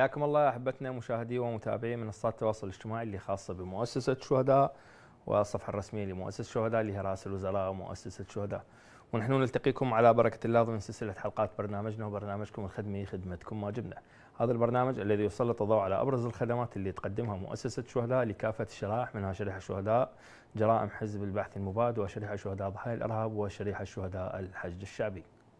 حياكم الله احبتنا مشاهدي ومتابعي منصات التواصل الاجتماعي اللي خاصه بمؤسسه الشهداء والصفحه الرسميه لمؤسسه الشهداء اللي هي رئاسه الوزراء ومؤسسه الشهداء. ونحن نلتقيكم على بركه الله ضمن سلسله حلقات برنامجنا وبرنامجكم الخدمي خدمتكم ما جبنا. هذا البرنامج الذي يسلط الضوء على ابرز الخدمات اللي تقدمها مؤسسه الشهداء لكافه الشرائح، منها شريحه الشهداء جرائم حزب البعث المباد، وشريحه شهداء ضحايا الارهاب، وشريحه شهداء الحشد الشعبي.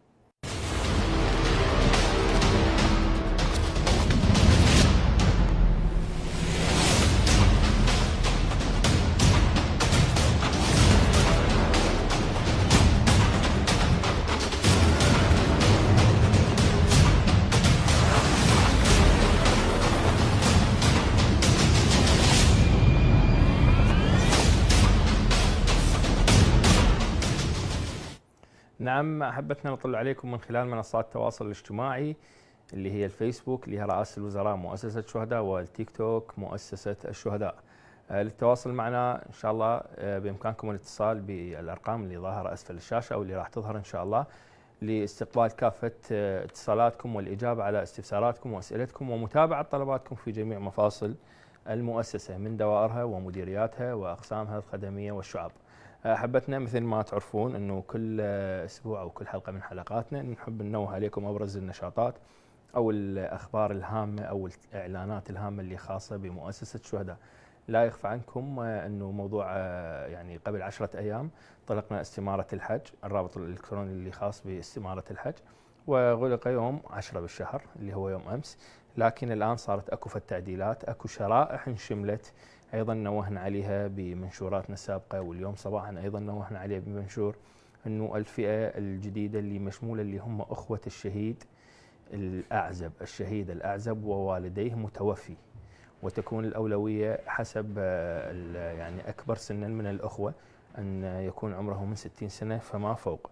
نعم احبتنا نطلع عليكم من خلال منصات التواصل الاجتماعي اللي هي الفيسبوك اللي هي رئاسة الوزراء مؤسسة الشهداء، والتيك توك مؤسسة الشهداء. للتواصل معنا ان شاء الله بامكانكم الاتصال بالارقام اللي ظاهره اسفل الشاشه او اللي راح تظهر ان شاء الله لاستقبال كافه اتصالاتكم والاجابه على استفساراتكم واسئلتكم ومتابعه طلباتكم في جميع مفاصل المؤسسه من دوائرها ومديرياتها واقسامها الخدميه والشعب. احبتنا مثل ما تعرفون انه كل اسبوع او كل حلقه من حلقاتنا نحب ننوه عليكم ابرز النشاطات او الاخبار الهامه او الاعلانات الهامه اللي خاصه بمؤسسه الشهداء. لا يخفى عنكم انه موضوع يعني قبل 10 ايام طلقنا استماره الحج، الرابط الالكتروني اللي خاص باستماره الحج، وغلق يوم 10 بالشهر اللي هو يوم امس، لكن الان صارت اكو تعديلات، اكو شرائح انشملت ايضا نوهنا عليها بمنشوراتنا السابقه، واليوم صباحا ايضا نوهنا عليها بمنشور انه الفئه الجديده اللي مشموله اللي هم اخوه الشهيد الاعزب، الشهيد الاعزب ووالديه متوفي، وتكون الاولويه حسب يعني اكبر سنا من الاخوه ان يكون عمره من 60 سنه فما فوق.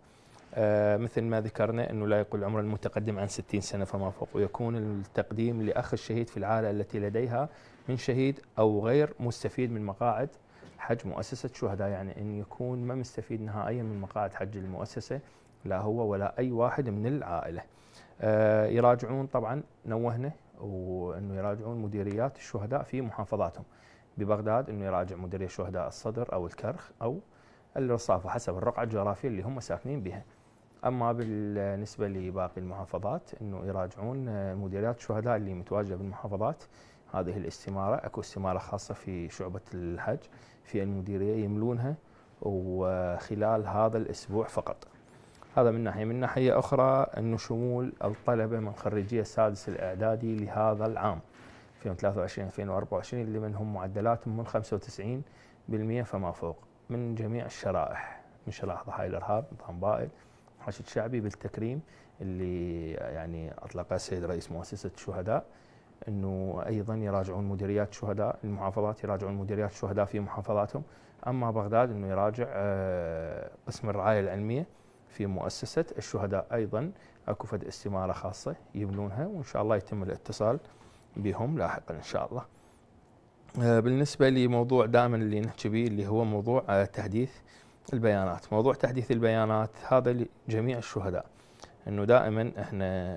مثل ما ذكرنا انه لا يقل العمر المتقدم عن 60 سنه فما فوق، ويكون التقديم لاخ الشهيد في العائله التي لديها من شهيد او غير مستفيد من مقاعد حج مؤسسه الشهداء، يعني ان يكون ما مستفيد نهائيا من مقاعد حج المؤسسه، لا هو ولا اي واحد من العائله. يراجعون طبعا نوهنا وانه يراجعون مديريات الشهداء في محافظاتهم. ببغداد انه يراجع مديريه شهداء الصدر او الكرخ او الرصافه حسب الرقعه الجغرافيه اللي هم ساكنين بها. اما بالنسبه لباقي المحافظات انه يراجعون مديريات الشهداء اللي متواجده بالمحافظات. هذه الاستماره اكو استماره خاصه في شعبه الحج في المديريه يملونها وخلال هذا الاسبوع فقط. هذا من ناحيه. من ناحيه اخرى انه شمول الطلبه من خريجيه السادس الاعدادي لهذا العام 2023 2024 اللي منهم معدلاتهم من 95% فما فوق من جميع الشرائح، من شرائح ضحايا الارهاب، نظام بائد، حشد شعبي، بالتكريم اللي يعني اطلقه السيد رئيس مؤسسه الشهداء، انه ايضا يراجعون مديريات الشهداء المحافظات، يراجعون مديريات الشهداء في محافظاتهم. اما بغداد انه يراجع قسم الرعايه العلميه في مؤسسه الشهداء، ايضا اكو فد استماره خاصه يبنونها وان شاء الله يتم الاتصال بهم لاحقا ان شاء الله. بالنسبه لموضوع دائما اللي نحكي به اللي هو موضوع تحديث البيانات. موضوع تحديث البيانات هذا لجميع الشهداء، انه دائما احنا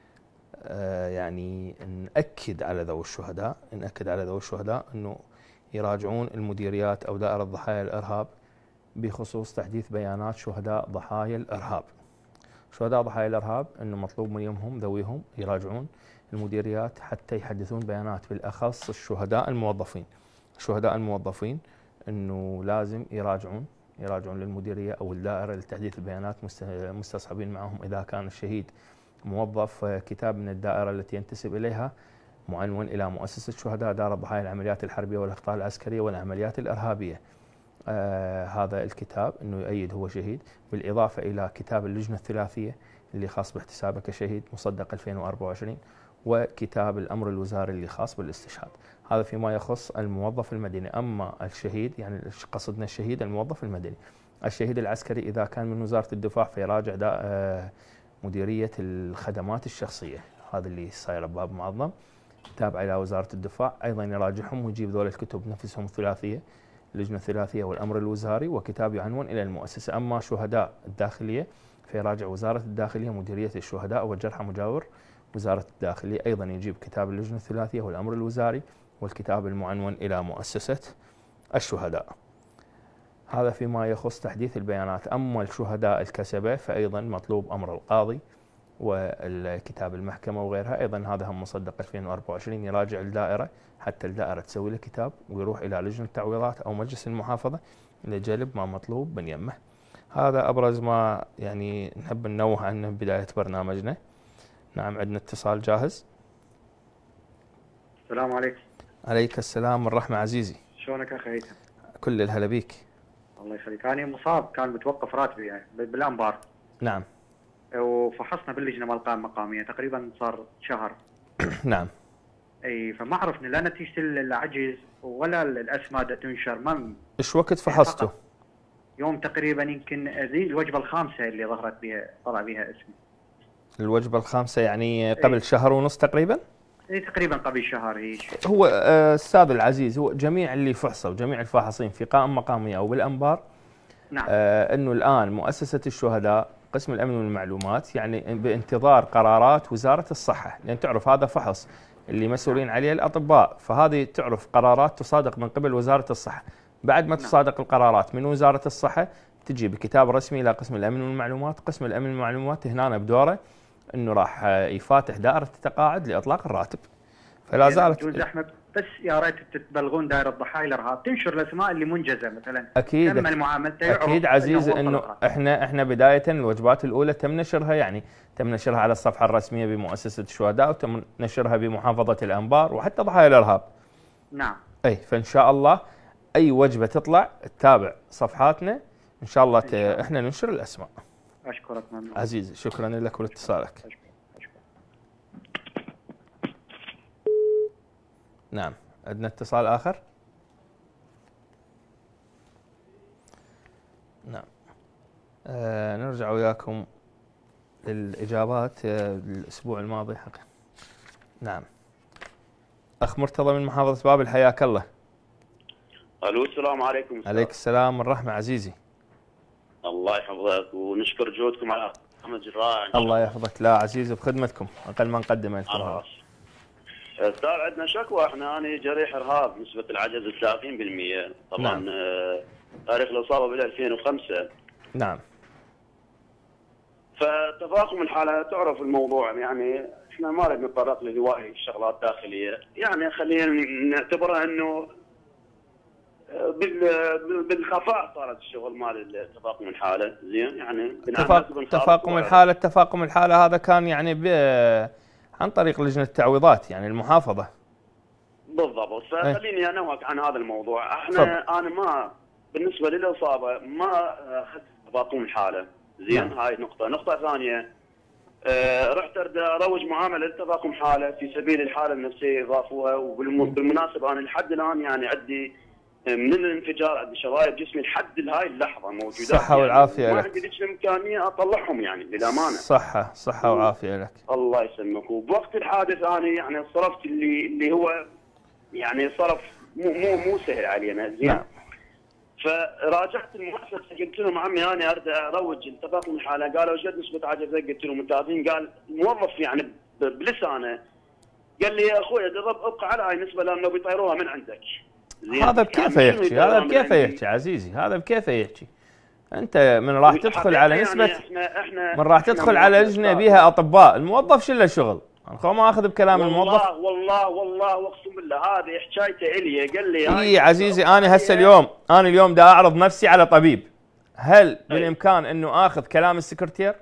يعني نأكد على ذوي الشهداء انه يراجعون المديريات او دائرة ضحايا الارهاب بخصوص تحديث بيانات شهداء ضحايا الارهاب. شهداء ضحايا الارهاب انه مطلوب منهم ذويهم يراجعون المديريات حتى يحدثون بيانات، بالاخص الشهداء الموظفين انه لازم يراجعون للمديريه او الدائره لتحديث البيانات، مستصحبين معهم اذا كان الشهيد موظف كتاب من الدائره التي ينتسب اليها معنون الى مؤسسه الشهداء دار ضحايا العمليات الحربيه والاخطاء العسكريه والعمليات الارهابيه. هذا الكتاب انه يؤيد هو شهيد، بالاضافه الى كتاب اللجنه الثلاثيه اللي خاص باحتسابه كشهيد مصدق 2024، وكتاب الامر الوزاري اللي خاص بالاستشهاد. هذا فيما يخص الموظف المدني. اما الشهيد يعني قصدنا الشهيد الموظف المدني. الشهيد العسكري اذا كان من وزاره الدفاع فيراجع مديريه الخدمات الشخصيه، هذا اللي صايره بباب معظم تابعه الى وزاره الدفاع، ايضا يراجعهم ويجيب ذول الكتب نفسهم الثلاثيه، اللجنه الثلاثيه والامر الوزاري، وكتاب يعنون الى المؤسسه. اما شهداء الداخليه فيراجع وزاره الداخليه مديريه الشهداء والجرحى وزارة الداخلية أيضا يجيب كتاب اللجنة الثلاثية والأمر الوزاري والكتاب المعنون إلى مؤسسة الشهداء. هذا فيما يخص تحديث البيانات. أما الشهداء الكسبة فأيضا مطلوب أمر القاضي والكتاب المحكمة وغيرها، أيضا هذا هم مصدق 2024 يراجع الدائرة حتى الدائرة تسوي له كتاب ويروح إلى لجنة التعويضات أو مجلس المحافظة لجلب ما مطلوب من يمه. هذا أبرز ما يعني نحب ننوه عنه بداية برنامجنا. نعم، عندنا اتصال جاهز. السلام عليكم. عليك السلام والرحمة عزيزي. شلونك اخي هيثم؟ كل الهلا بيك. الله يخليك. انا مصاب، كان متوقف راتبي يعني بالانبار. نعم. وفحصنا باللجنه مال القائمه المقاميه تقريبا صار شهر. نعم. اي فما عرفنا لا نتيجه العجز ولا الاسماء تنشر. ما ايش وقت فحصته؟ يوم تقريبا يمكن ذي الوجبه الخامسه اللي ظهرت بها طلع بها اسمي. الوجبه الخامسه يعني قبل شهر ونص تقريبا؟ اي تقريبا قبل شهر. هي هو استاذ العزيز، هو جميع اللي فحصوا وجميع الفاحصين في قائمه مقاميه او بالانبار، نعم، انه الان مؤسسه الشهداء قسم الامن والمعلومات يعني بانتظار قرارات وزاره الصحه، لان تعرف هذا فحص اللي مسؤولين عليه الاطباء، فهذه تعرف قرارات تصادق من قبل وزاره الصحه. بعد ما تصادق القرارات من وزاره الصحه تجي بكتاب رسمي الى قسم الامن والمعلومات. قسم الامن والمعلومات هنا بدوره انه راح يفاتح دائره التقاعد لاطلاق الراتب. فلا زالت يجوز احمد، بس يا ريت تبلغون دائره ضحايا الارهاب تنشر الاسماء اللي منجزه مثلا. اكيد تم معاملته. اكيد عزيزي، انه احنا بدايه الوجبات الاولى تم نشرها، يعني تم نشرها على الصفحه الرسميه بمؤسسه الشهداء وتم نشرها بمحافظه الانبار وحتى ضحايا الارهاب. نعم. اي فان شاء الله اي وجبه تطلع تتابع صفحاتنا ان شاء الله احنا ننشر الاسماء. اشكرك ممنون عزيزي، شكرا لك ولاتصالك. نعم، عندنا اتصال آخر. نعم، نرجع وياكم للإجابات الأسبوع الماضي حقا. نعم، أخ مرتضى من محافظة بابل، حياك الله. الو، السلام عليكم. عليك السلام والرحمة عزيزي. الله يحفظك ونشكر جهودكم على برنامج الرائع. الله يحفظك. لا عزيزي، بخدمتكم، أقل ما نقدمه لكم. استاذ، عندنا شكوى. انا جريح ارهاب، نسبه العجز 30%. طبعا نعم. تاريخ الاصابه بال 2005. نعم. فتفاقم الحاله تعرف الموضوع، يعني احنا ما نريد نتطرق لهواي الشغلات الداخليه، يعني خلينا نعتبرها انه بالخفاء صارت الشغل مال تفاقم الحاله. زين، يعني تفاقم الحاله هذا كان يعني عن طريق لجنة التعويضات، يعني المحافظة. بالضبط. فخليني انوهك عن هذا الموضوع. انا ما بالنسبة للإصابة ما اخذت تفاقم الحالة. زين، هاي نقطة ثانية، رحت اروج معاملة لتفاقم حالة في سبيل الحالة النفسية اضافوها. وبالمناسبة انا لحد الان يعني عندي من الانفجار عندي شرايط جسمي لحد هاي اللحظة موجودة. صحة والعافية يعني لك. ما عندي ذيك الامكانية اطلعهم يعني للأمانة. صحة وعافية لك. الله يسلمك. وبوقت الحادث انا يعني صرفت اللي هو يعني صرف مو سهل علينا. زين. نعم. فراجعت المؤسسه قلت لهم عمي انا اريد اروج التفاقم الحاله. قالوا ايش قد نسبه عجزك؟ قلت لهم 30. قال الموظف يعني بلسانه قال لي يا اخوي ابقى على هاي النسبه لانه بيطيروها من عندك. هذا بكيف يحكي؟ هذا بكيف يحكي عزيزي؟ هذا بكيف يحكي؟ انت من راح تدخل على نسبه يعني احنا من راح تدخل على لجنه بها اطباء، الموظف شو له شغل؟ انا ما اخذ بكلام الموظف. والله واقسم بالله هذه حكايته الي. قال لي اي عزيزي، انا هسه اليوم دا اعرض نفسي على طبيب، هل بالامكان انه اخذ كلام السكرتير؟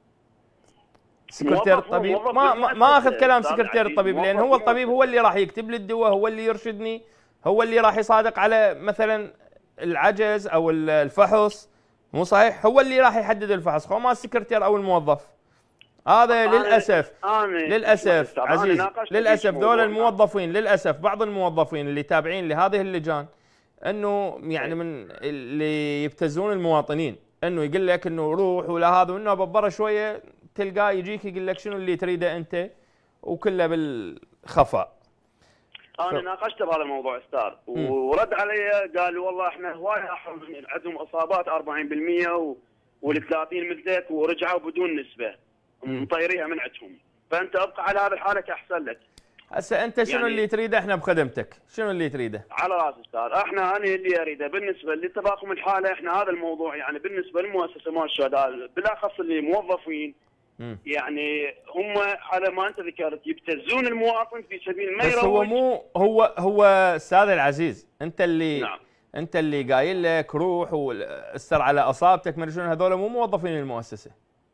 سكرتير الطبيب ما اخذ كلام سكرتير الطبيب، لان هو الطبيب هو اللي راح يكتب لي الدواء، هو اللي يرشدني، هو اللي راح يصادق على مثلا العجز او الفحص. مو صحيح؟ هو اللي راح يحدد الفحص، هو ما السكرتير او الموظف. هذا للاسف عزيزي، للاسف ذول الموظفين، للاسف بعض الموظفين اللي تابعين لهذه اللجان انه يعني من اللي يبتزون المواطنين، انه يقول لك انه روح ولا هذا، وانه ببره شويه تلقاه يجيك يقول لك شنو اللي تريده انت، وكله بالخفاء. انا ناقشت بهذا الموضوع استاذ، ورد علي قال والله احنا هواي عندهم اصابات 40% وال30 مثلك ورجعوا بدون نسبه مطيريها من عندهم. فانت ابقى على هذا الحاله احسن لك. هسه انت شنو يعني اللي تريده؟ احنا بخدمتك، شنو اللي تريده؟ على راس استاذ، انا اللي اريده بالنسبه لتفاقم الحاله، احنا هذا الموضوع يعني بالنسبه للمؤسسه مال الشهداء بالاخص اللي موظفين يعني هم على ما انت ذكرت يبتزون المواطن في سبيل ما يروج. بس هو مو هو استاذ العزيز، انت اللي نعم. انت اللي قايل لك روح واستر على اصابتك، ما شنو، هذول مو موظفين المؤسسه.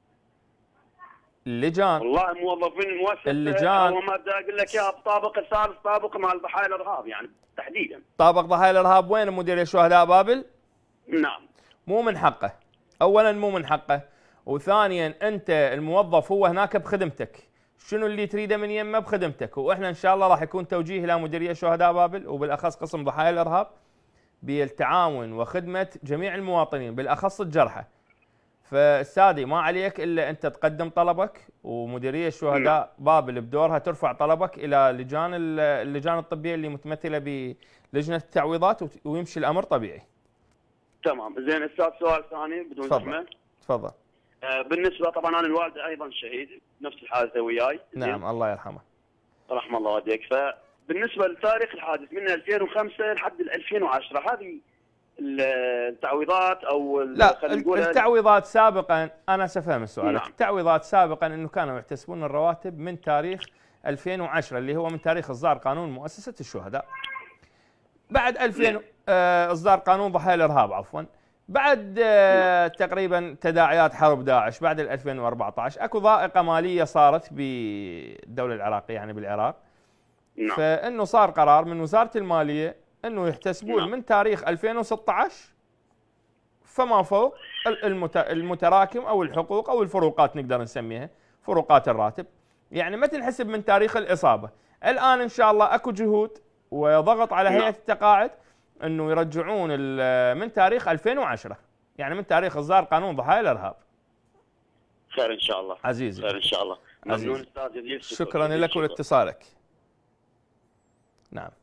اللجان والله موظفين المؤسسه اللجان هو ما بدي اقول لك اياها بطابق الثالث، طابق مال ضحايا الارهاب يعني تحديدا. طابق ضحايا الارهاب وين مديريه الشهداء بابل؟ نعم. مو من حقه، اولا مو من حقه، وثانيا انت الموظف هو هناك بخدمتك، شنو اللي تريده من يمه بخدمتك، واحنا ان شاء الله راح يكون توجيه الى مديريه شهداء بابل وبالاخص قسم ضحايا الارهاب بالتعاون وخدمه جميع المواطنين بالاخص الجرحى. فاستاذي ما عليك الا انت تقدم طلبك، ومديريه الشهداء بابل بدورها ترفع طلبك الى اللجان الطبيه اللي متمثله بلجنه التعويضات، ويمشي الامر طبيعي. تمام. زين استاذ، سؤال ثاني بدون زحمه. تفضل. بالنسبه طبعا انا الوالد ايضا شهيد نفس الحادثه وياي. نعم الله يرحمه. رحم الله والديك. فبالنسبه لتاريخ الحادث من 2005 لحد 2010 هذه التعويضات او لا التعويضات سابقا، انا سأفهم سؤالك. نعم. التعويضات سابقا انه كانوا يحتسبون الرواتب من تاريخ 2010 اللي هو من تاريخ اصدار قانون مؤسسه الشهداء. بعد 2000 اصدار قانون ضحايا الارهاب عفوا، بعد تقريبا تداعيات حرب داعش بعد 2014 اكو ضائقه ماليه صارت بالدوله العراقيه يعني بالعراق. نعم. فانه صار قرار من وزاره الماليه انه يحتسبون نعم. من تاريخ 2016 فما فوق المتراكم او الحقوق او الفروقات نقدر نسميها فروقات الراتب، يعني ما تنحسب من تاريخ الاصابه. الان ان شاء الله اكو جهود وضغط على هيئه التقاعد انه يرجعون من تاريخ 2010 يعني من تاريخ اصدار قانون ضحايا الارهاب. خير ان شاء الله عزيزي. خير ان شاء الله. ممنون استاذ. شكرا لك ولاتصالك. نعم.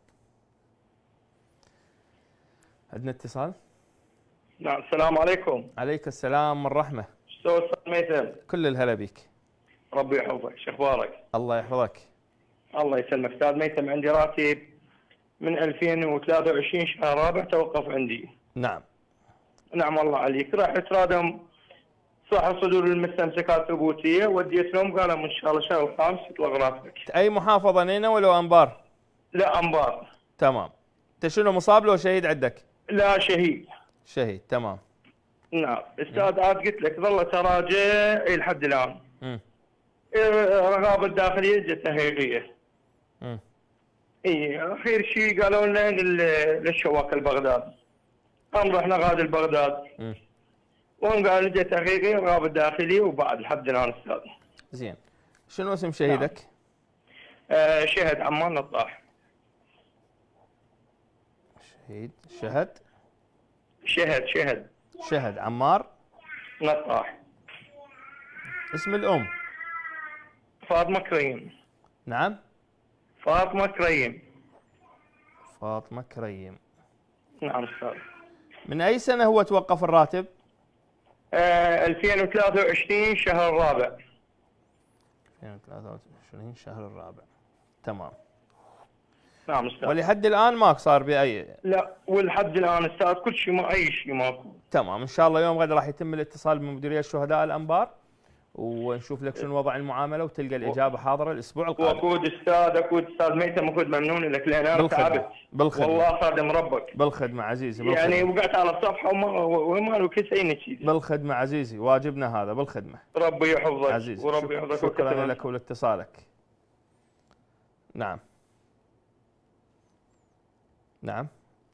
عندنا اتصال. نعم. السلام عليكم. عليك السلام والرحمه. شو استاذ ميثم؟ كل الهلا بك. ربي يحفظك، شو اخبارك؟ الله يحفظك. الله يسلمك. استاذ ميثم عندي راتب من 2023 شهر رابع توقف عندي. نعم. نعم الله عليك. رحت رادم صح صدور المستمسكات الثبوتيه وديت لهم قالوا ان شاء الله شهر الخامس يطلق راتبك. اي محافظه نينا ولا انبار؟ لا انبار. تمام. انت شنو مصاب لو شهيد عندك؟ لا شهيد. شهيد تمام. نعم استاذ عاد قلت لك ظل تراجع لحد الان. الرغابه الداخليه جتها هيئيه. اي اخير شيء قالوا لنا للشواك البغداد. قام رحنا غاد البغداد. وهم قالوا جت هيئيه الرغابه الداخليه وبعد لحد الان استاذ. زين. شنو اسم شهيدك؟ نعم. شهد عمار نطاح. شهد شهد عمار نطاح. اسم الام؟ فاطمه كريم. نعم. فاطمه كريم. فاطمه كريم. نعم استاذ. من اي سنه هو توقف الراتب؟ 2023 شهر الرابع. 2023 شهر الرابع. تمام. نعم استاذ. ولحد الان ماك صار باي؟ لا ولحد الان استاذ كل شيء ما اي شيء ماكو. تمام. ان شاء الله يوم غد راح يتم الاتصال بمديريه الشهداء الانبار ونشوف لك شنو وضع المعامله وتلقى الاجابه حاضره الاسبوع القادم. اكود استاذ ميثم اكود ممنون لك لان انا تعبت. بالخدمه. والله خادم ربك. بالخدمه عزيزي. بالخدمة. يعني وقعت على الصفحه وما له كسين شيء. بالخدمه عزيزي، واجبنا هذا بالخدمه. ربي يحفظك عزيزي. وربي يحفظك. شكرا لك ولاتصالك. نعم. نعم.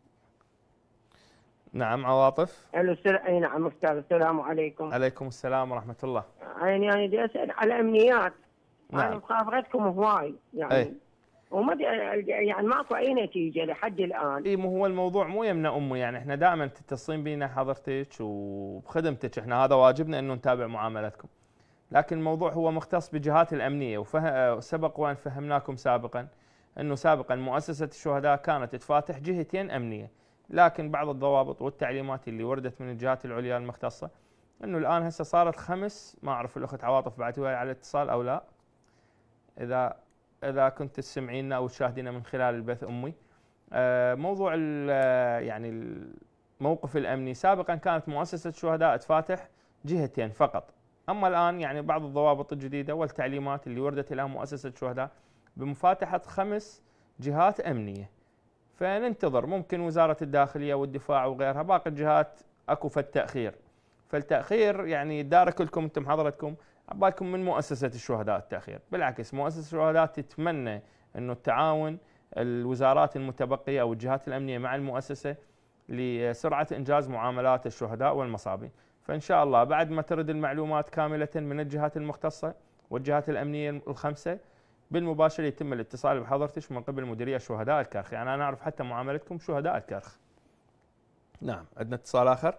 نعم عواطف. اي نعم استاذ. السلام عليكم. عليكم السلام ورحمه الله. يعني انا بدي اسال على الامنيات. نعم. انا مخابرتكم هواي يعني. أي. وما يعني ماكو اي نتيجه لحد الان. اي مو هو الموضوع مو يمنا امه، يعني احنا دائما تتصلين بينا حضرتك وبخدمتك، احنا هذا واجبنا انه نتابع معاملتكم. لكن الموضوع هو مختص بجهات الامنيه، وسبق وان فهمناكم سابقا انه سابقا مؤسسه الشهداء كانت تفاتح جهتين امنيه، لكن بعض الضوابط والتعليمات اللي وردت من الجهات العليا المختصه انه الان هسه صارت 5، ما اعرف الاخت عواطف بعد وياي على الاتصال او لا، اذا كنت تسمعينا او تشاهدينا من خلال البث امي. موضوع يعني الموقف الامني سابقا كانت مؤسسه الشهداء تفاتح جهتين فقط، اما الان يعني بعض الضوابط الجديده والتعليمات اللي وردت الى مؤسسه الشهداء بمفاتحه 5 جهات امنيه. فننتظر ممكن وزاره الداخليه والدفاع وغيرها، باقي الجهات اكو فالتاخير. فالتاخير يعني يدارك لكم انتم حضرتكم عبالكم من مؤسسه الشهداء التاخير، بالعكس مؤسسه الشهداء تتمنى انه التعاون الوزارات المتبقيه او الجهات الامنيه مع المؤسسه لسرعه انجاز معاملات الشهداء والمصابين. فان شاء الله بعد ما ترد المعلومات كامله من الجهات المختصه والجهات الامنيه ال5 بالمباشر يتم الاتصال بحضرتك من قبل مديريه شهداء الكرخ، يعني انا اعرف حتى معاملتكم شهداء الكرخ. نعم، عندنا اتصال اخر.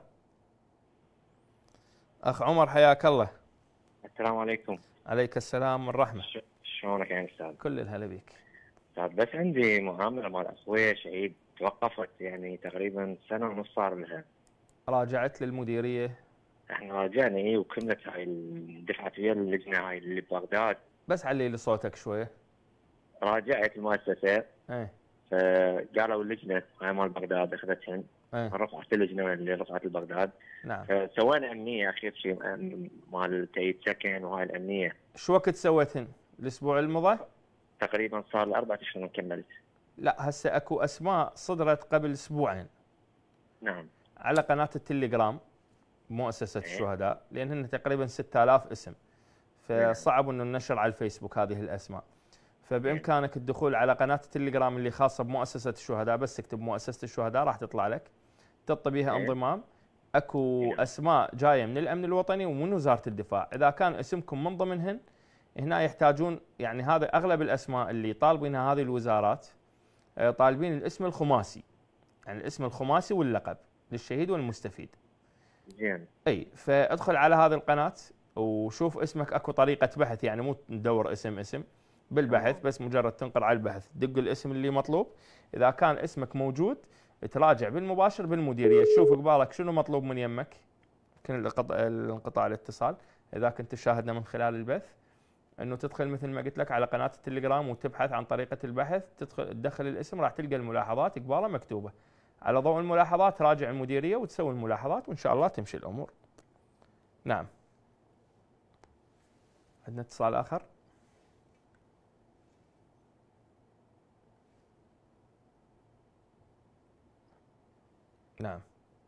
اخ عمر حياك الله. السلام عليكم. عليك السلام والرحمه. شلونك يا استاذ؟ كل الهلا بك. استاذ بس عندي معامله مال اخوي شهيد توقفت يعني تقريبا 1.5 سنة صار لها. راجعت للمديريه؟ احنا راجعنا وكملت هاي دفعت ويا اللجنه هاي اللي ببغداد. بس علي لي صوتك شويه. راجعت المؤسسه. ايه. فقالوا اللجنه هاي مال بغداد اخذتهن. ايه. رفعت اللجنه اللي رفعت البغداد. نعم. فسوينا امنيه اخير شيء مال تأييد سكن وهاي الامنيه. شو وقت سويتهن؟ الاسبوع المضى؟ تقريبا صار ل 4 اشهر كملت. لا هسه اكو اسماء صدرت قبل اسبوعين. نعم. على قناه التليجرام مؤسسه الشهداء، لان هن تقريبا 6000 اسم. فصعب انه النشر على الفيسبوك هذه الاسماء. فبامكانك الدخول على قناه التليجرام اللي خاصه بمؤسسه الشهداء، بس تكتب مؤسسه الشهداء راح تطلع لك. تطلب بها انضمام. اكو اسماء جايه من الامن الوطني ومن وزاره الدفاع، اذا كان اسمكم من ضمنهن هنا يحتاجون، يعني هذا اغلب الاسماء اللي طالبينها هذه الوزارات طالبين الاسم الخماسي، يعني الاسم الخماسي واللقب للشهيد والمستفيد. زين. اي، فادخل على هذه القناه وشوف اسمك. اكو طريقه بحث، يعني مو تدور اسم بالبحث، بس مجرد تنقر على البحث تدق الاسم اللي مطلوب. اذا كان اسمك موجود تراجع بالمباشر بالمديريه، تشوف قبالك شنو مطلوب من يمك. يمكن الانقطاع الاتصال. اذا كنت تشاهدنا من خلال البث انه تدخل مثل ما قلت لك على قناه التليجرام وتبحث عن طريقه البحث، تدخل الاسم راح تلقى الملاحظات قباله مكتوبه. على ضوء الملاحظات راجع المديريه وتسوي الملاحظات وان شاء الله تمشي الامور. نعم. عندنا اتصال اخر. نعم.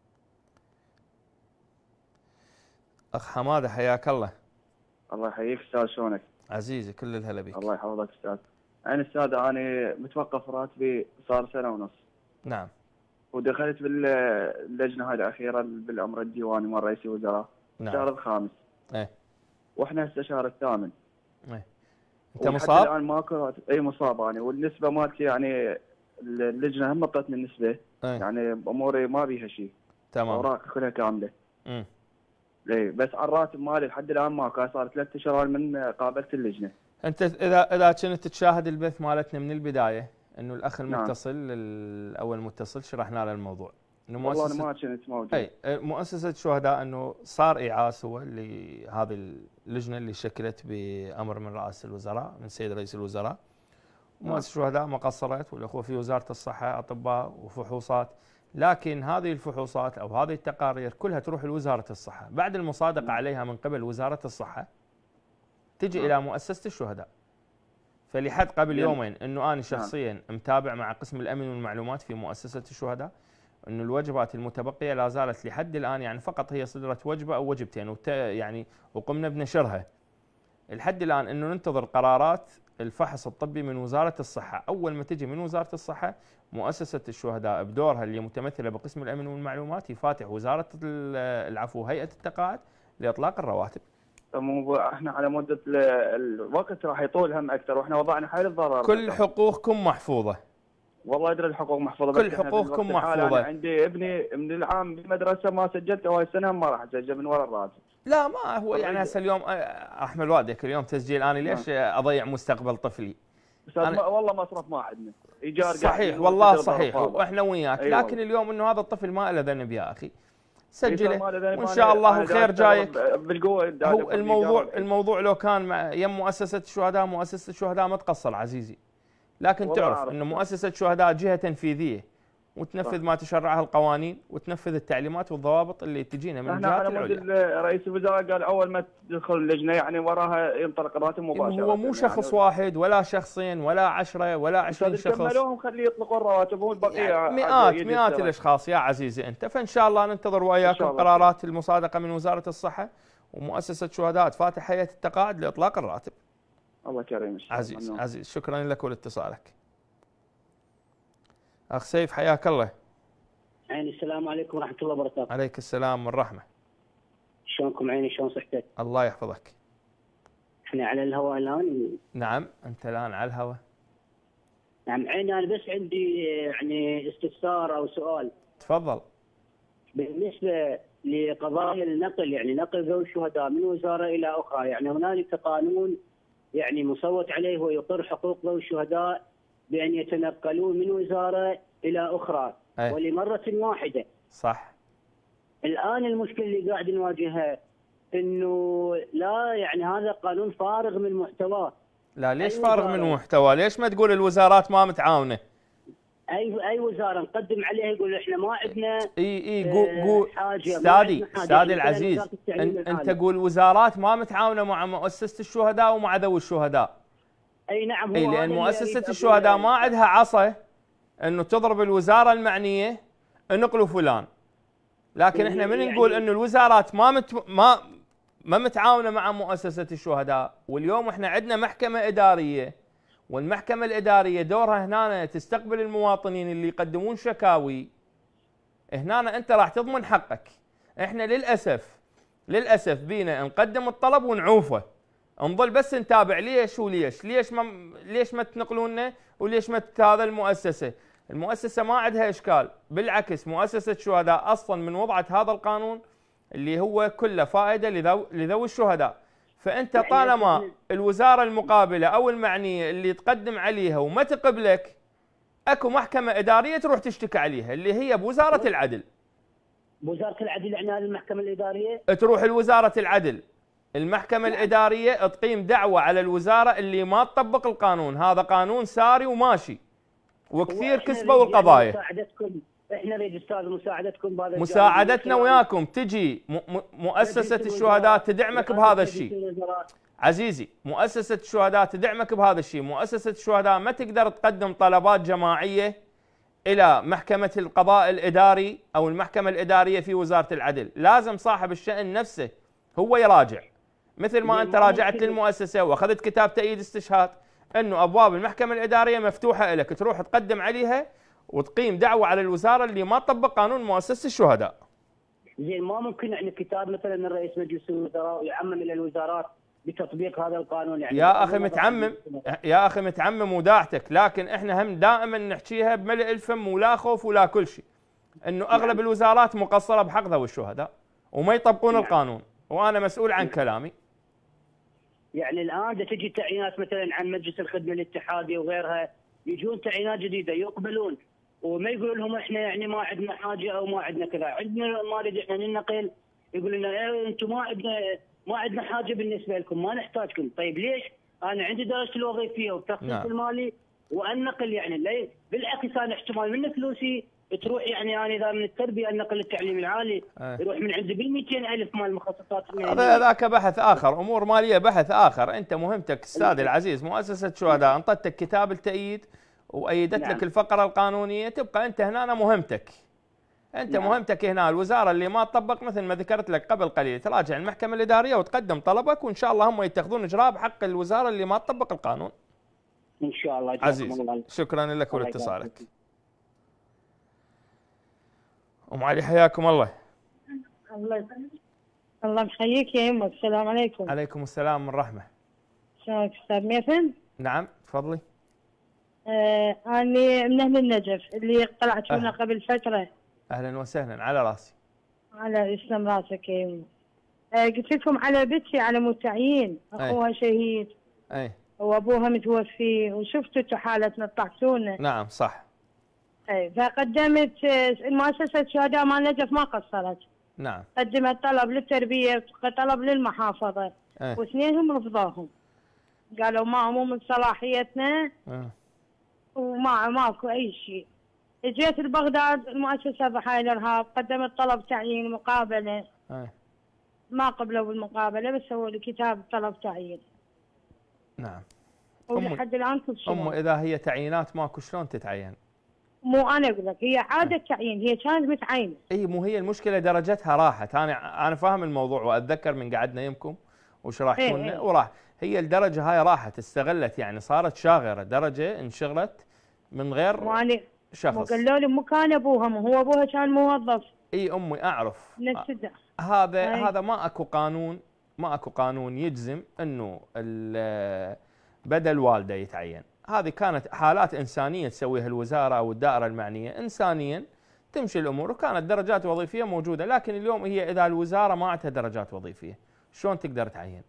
اخ حماده حياك الله. الله يحييك استاذ، شلونك؟ عزيزي كل الهلا بك. الله يحفظك استاذ. استاذ انا متوقف راتبي صار 1.5 سنة. نعم. ودخلت باللجنه هاي الاخيره بالامر الديواني مال رئيس الوزراء. نعم. الشهر الخامس. ايه. واحنا هسه الشهر الثامن. ايه. انت مصاب؟ الان ماكو راتب. اي مصاب انا، والنسبه مالتي يعني اللجنه هم اعطتني النسبه. ايه. يعني اموري ما بيها شيء. تمام. اوراق كلها كامله. اي، بس على الراتب مالي لحد الان ماكو، صار 3 اشهر من قابلت اللجنه. انت اذا كنت تشاهد البث مالتنا من البدايه، انه الاخ المتصل او المتصل شرحنا له الموضوع. انه والله انا ما كنت موجود. اي، مؤسسه الشهداء انه صار ايعاس هو لهذه اللجنه اللي شكلت بامر من رئاسه الوزراء، من سيد رئيس الوزراء. مؤسسه الشهداء ما قصرت، والاخوه في وزاره الصحه اطباء وفحوصات، لكن هذه الفحوصات او هذه التقارير كلها تروح لوزاره الصحه، بعد المصادقه عليها من قبل وزاره الصحه تجي الى مؤسسه الشهداء. فلحد قبل يومين انه انا شخصيا متابع مع قسم الامن والمعلومات في مؤسسه الشهداء، انه الوجبات المتبقيه لا زالت لحد الان، يعني فقط هي صدرت وجبه او وجبتين يعني وقمنا بنشرها. لحد الان انه ننتظر قرارات الفحص الطبي من وزاره الصحه. اول ما تجي من وزاره الصحه مؤسسه الشهداء بدورها اللي متمثله بقسم الامن والمعلومات يفاتح وزاره هيئه التقاعد لاطلاق الرواتب. مو احنا على مده الوقت راح يطول هم اكثر، واحنا وضعنا حيل الضرر. كل حقوقكم محفوظه. والله ادري الحقوق محفوظه، كل حقوقكم محفوظه. أنا عندي ابني من العام بالمدرسه ما سجلته، وهاي السنه ما راح اسجل من وراء الراتب. لا ما هو يعني هسه اليوم احمل والدك اليوم تسجيل، انا ليش اضيع مستقبل طفلي؟ والله مصرف ما عندنا، ايجار صحيح والله صحيح، واحنا وياك، لكن اليوم انه هذا الطفل ما له ذنب يا اخي. سجله وان شاء الله الخير جايك. هو الموضوع لو كان يم مؤسسه الشهداء، مؤسسه الشهداء ما تقصر عزيزي، لكن تعرف انه مؤسسه الشهداء جهه تنفيذيه وتنفذ ما تشرعها القوانين وتنفذ التعليمات والضوابط اللي تجينا من الجهات العليا. رئيس الوزراء قال اول ما تدخل اللجنه يعني وراها ينطلق الراتب مباشره. هو مو شخص واحد ولا شخصين ولا 10 ولا 20 شخص، كملوهم خليه يطلقوا الرواتب والبقيه يعني مئات الاشخاص يا عزيزي انت. فان شاء الله ننتظر وياكم قرارات المصادقه من وزاره الصحه ومؤسسه شهداء تفاتح هيئه التقاعد لاطلاق الراتب. الله كريم. عزيز شكرا لك ولاتصالك. اخ سيف حياك الله. عيني السلام عليكم ورحمه الله وبركاته. عليك السلام والرحمه. شلونكم عيني، شلون صحتك؟ الله يحفظك. احنا على الهواء الان؟ نعم انت الان على الهواء. نعم عيني، انا بس عندي يعني استفسار او سؤال. تفضل. بالنسبه لقضايا النقل، يعني نقل ذوي الشهداء من وزاره الى اخرى، يعني هنالك قانون يعني مصوت عليه ويقر حقوق ذوي الشهداء بأن يتنقلون من وزارة إلى أخرى ولمرة واحدة. صح. الآن المشكلة اللي قاعد نواجهها إنه لا، يعني هذا قانون فارغ من محتواه. لا ليش فارغ من محتواه؟ ليش ما تقول الوزارات ما متعاونة؟ أي وزارة نقدم عليها يقول إحنا ما عندنا قول استاذي العزيز، أنت قول وزارات ما متعاونة مع مؤسسة الشهداء ومع ذوي الشهداء. اي نعم. لان مؤسسه الشهداء ما عندها عصا انه تضرب الوزاره المعنيه انقلوا فلان، لكن احنا من نقول انه الوزارات ما متعاونه مع مؤسسه الشهداء. واليوم احنا عندنا محكمه اداريه، والمحكمه الاداريه دورها هنا تستقبل المواطنين اللي يقدمون شكاوي. هنا انت راح تضمن حقك. احنا للاسف بينا نقدم الطلب ونعوفه، نظل بس نتابع ليش ليش ما تنقلوننا وليش ما هذا المؤسسه ما عندها اشكال. بالعكس مؤسسه الشهداء اصلا من وضعت هذا القانون اللي هو كله فائده لذوي الشهداء. فانت طالما الوزاره المقابله او المعنيه اللي تقدم عليها وما تقبلك، اكو محكمه اداريه تروح تشتكي عليها اللي هي بوزاره العدل. وزاره العدل يعني هذه المحكمه الاداريه؟ تروح لوزاره العدل، المحكمة الإدارية تقيم دعوة على الوزارة اللي ما تطبق القانون. هذا قانون ساري وماشي وكثير كسبوا القضايا. احنا نريد استاذ مساعدتكم بهذا. مساعدتنا وياكم، تجي مؤسسة الشهداء تدعمك بهذا الشيء. عزيزي مؤسسة الشهداء تدعمك بهذا الشيء. مؤسسة الشهداء ما تقدر تقدم طلبات جماعية إلى محكمة القضاء الإداري أو المحكمة الإدارية في وزارة العدل. لازم صاحب الشأن نفسه هو يراجع، مثل ما أنت راجعت للمؤسسة وأخذت كتاب تأييد استشهاد، أنه أبواب المحكمة الإدارية مفتوحة لك تروح تقدم عليها وتقيم دعوة على الوزارة اللي ما تطبق قانون مؤسسة الشهداء. زين ما ممكن يعني كتاب مثلا من رئيس مجلس الوزراء يعمم إلى الوزارات بتطبيق هذا القانون؟ يعني يا أخي متعمم وداعتك، لكن إحنا هم دائما نحكيها بملء الفم ولا خوف ولا كل شيء، أنه أغلب الوزارات مقصرة بحق ذوي الشهداء وما يطبقون القانون، وأنا مسؤول عن كلامي. يعني الآن تجي تعيينات مثلا عن مجلس الخدمة الاتحادي وغيرها، يجون تعيينات جديدة يقبلون وما يقولوا لهم احنا يعني ما عندنا حاجة او ما عندنا كذا، عندنا ما نريد احنا ننقل، يقول لنا انتم ما عندنا حاجة بالنسبة لكم، ما نحتاجكم. طيب ليش؟ انا عندي درجة الوظيفية والتخصيص المالي وانقل، يعني ليه؟ بالعكس انا احتمال من فلوسي تروح، يعني انا اذا من التربيه النقل التعليمي العالي يروح من عندي بال200,000 مال المخصصات. هذاك بحث اخر، امور ماليه بحث اخر. انت مهمتك استاذ العزيز مؤسسه شهداء انطتك كتاب التأييد وايدت لك الفقره القانونيه، تبقى انت هنا مهمتك. انت مهمتك هنا الوزاره اللي ما تطبق مثل ما ذكرت لك قبل قليل تراجع المحكمه الاداريه وتقدم طلبك، وان شاء الله هم يتخذون اجراء بحق الوزاره اللي ما تطبق القانون. ان شاء الله. عزيز شكرا لك ولاتصالك. ام علي حياكم الله. الله يحييك يا يمك. السلام عليكم. عليكم السلام والرحمه. شلونك استاذ ميثم؟ نعم تفضلي. أنا من أهل النجف اللي طلعت هنا قبل فترة. أهلا وسهلا، على راسي. على يسلم راسك يا يمي. قلت لكم على بنتي على متعيين، أخوها شهيد. أي. وأبوها متوفي وشفتوا حالتنا طلعتونا. نعم صح. أي فقدمت مؤسسة شهداء مال نجف ما قصرت. نعم. قدمت طلب للتربيه، طلب للمحافظه، واثنينهم رفضوهم، قالوا مو من صلاحيتنا ماكو اي شيء. جيت لبغداد المؤسسه ضحايا الارهاب، قدمت طلب تعيين مقابله، ما قبلوا بالمقابله، بس سووا لي كتاب طلب تعيين. نعم. ولحد الان كل شيء. اذا هي تعيينات ماكو شلون تتعين؟ مو انا اقول لك، هي عاده تعيين، هي كانت متعينه. اي مو هي المشكله درجتها راحت، انا فاهم الموضوع واتذكر من قعدنا يمكم وشرحتوا لنا وراح، هي الدرجه هاي راحت، استغلت يعني صارت شاغره، درجه انشغلت من غير شخص. قالوا لي مو كان ابوها، هو ابوها كان موظف. اي امي اعرف. هذا ما اكو قانون يجزم انه بدل والده يتعين. هذه كانت حالات انسانيه تسويها الوزاره او الدائره المعنيه، انسانيا تمشي الامور، وكانت درجات وظيفيه موجوده، لكن اليوم هي اذا الوزاره ما عندها درجات وظيفيه شلون تقدر تعين؟